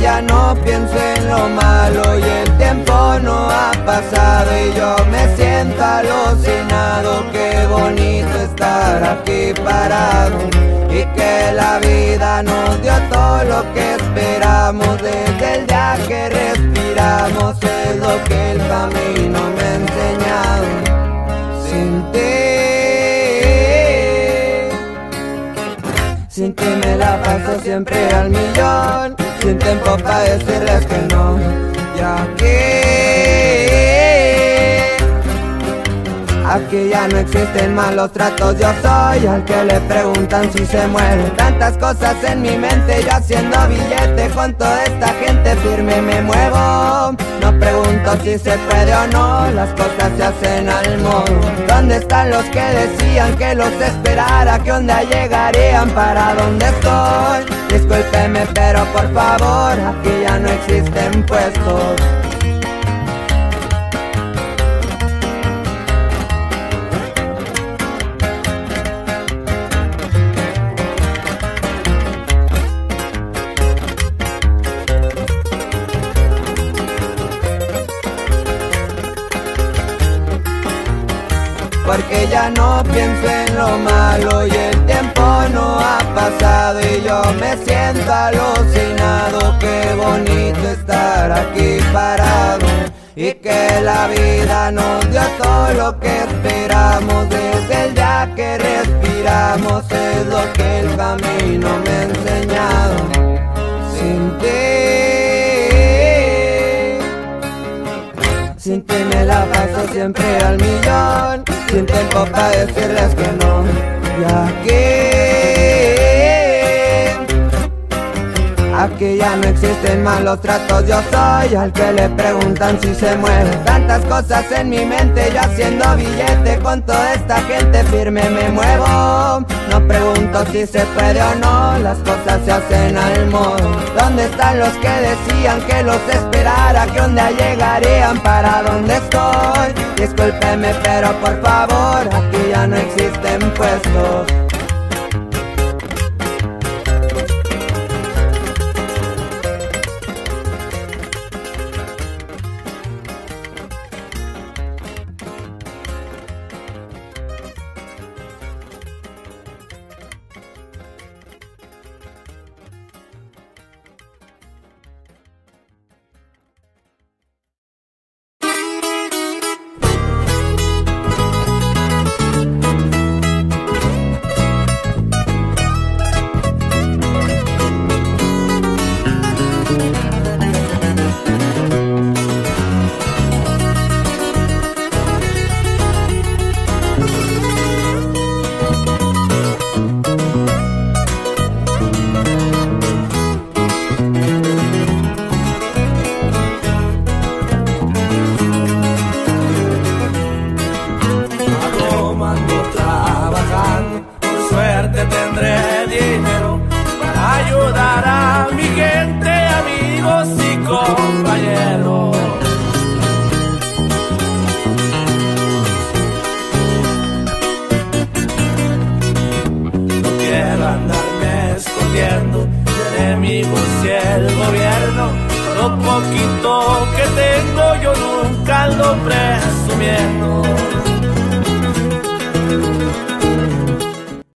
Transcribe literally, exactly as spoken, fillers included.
ya no pienso en lo malo y el tiempo no ha pasado y yo me siento alucinado. Qué bonito estar aquí parado y que la vida nos dio todo lo que esperamos. Desde el día que respiramos es lo que el camino me ha enseñado. Sin ti, sin ti me la paso siempre al millón, sin tiempo para decirles que no. Y aquí, aquí ya no existen malos tratos. Yo soy al que le preguntan si se muere. Tantas cosas en mi mente, yo haciendo billete con toda esta gente firme me muevo. No pregunto si se puede o no, las cosas se hacen al modo. ¿Dónde están los que decían que los esperara? ¿Qué onda llegarían? ¿Para dónde estoy? Discúlpeme, pero por favor, aquí ya no existen puestos. Porque ya no pienso en lo malo y el tiempo no ha pasado y yo me siento alucinado. Qué bonito estar aquí parado y que la vida nos dio todo lo que esperamos. Desde el día que respiramos es lo que el camino me ha enseñado. Sin ti, sin ti me la paso siempre al millón, sin tiempo para decirles que no. Y aquí, aquí ya no existen malos tratos. Yo soy al que le preguntan si se muere. Tantas cosas en mi mente, yo haciendo billete con toda esta gente firme me muevo. No pregunto si se puede o no, las cosas se hacen al modo. ¿Dónde están los que decían que los esperara? ¿Qué onda llegarían? ¿Para dónde estoy? Discúlpeme, pero por favor, aquí ya no existen puestos. Lo poquito que tengo yo nunca ando presumiendo.